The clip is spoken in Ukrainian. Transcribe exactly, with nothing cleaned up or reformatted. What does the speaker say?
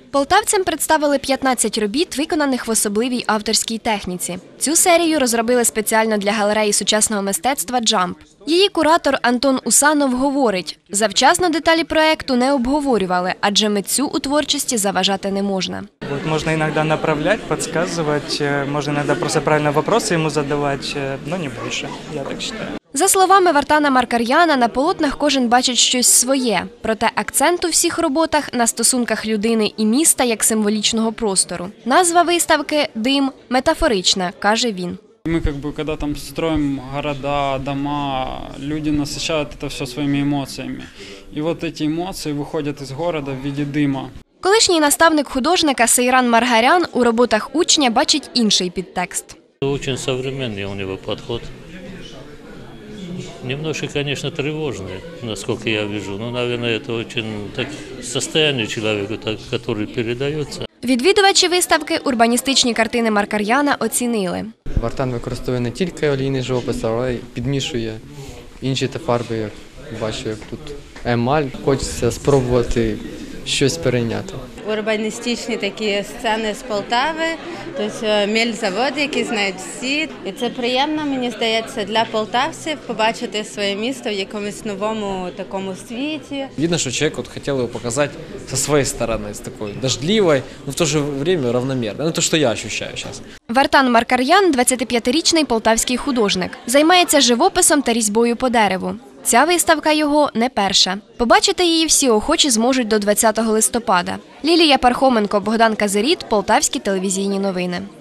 Полтавцям представили п'ятнадцять робіт, виконаних в особливій авторській техніці. Цю серію розробили спеціально для галереї сучасного мистецтва «Джамп». Її куратор Антон Усанов говорить, завчасно деталі проєкту не обговорювали, адже митцю у творчості заважати не можна. Вот можно иногда направлять, подсказывать, можно иногда просто правильно вопросы ему задавать, но не больше, я так считаю. За словами Вартана Маркар'яна, на полотнах кожен бачить щось своє. Проте акцент у всіх роботах на стосунках людини і міста як символічного простору. Назва виставки «Дим» метафорична, каже він. Мы как бы, когда там строим города, дома, люди насыщают это все своими эмоциями. И вот эти эмоции выходят из города в виде дыма. Колишній наставник художника Сейран Маргарян у роботах учня бачить інший підтекст. Очень современный у него подход. Немножко, конечно, тревожный, насколько я вижу. Но, наверное, это очень так, состояние человека, так, который передается. Відвідувачі виставки урбаністичні картини Маркар'яна оцінили. Вартан використовує не тільки олійний живопис, але й підмішує інші та фарби, як бачу, як тут емаль. Хочеться спробувати щось перейняти. Урбаністичні такі сцени з Полтави, тобто мельзавод, який знають всі. І це приємно, мені здається, для полтавців побачити своє місто в якомусь новому такому світі. Видно, что человек вот хотел его показать со своей стороны, с такой дождливой, но в то же время равномерной. Ну, то, что я ощущаю сейчас. Вартан Маркар'ян – двадцятип'ятирічний полтавський художник. Займається живописом та різьбою по дереву. Ця виставка його не перша. Побачити її всі охочі зможуть до двадцятого листопада. Лілія Пархоменко, Богдан Казиріт, Полтавські телевізійні новини.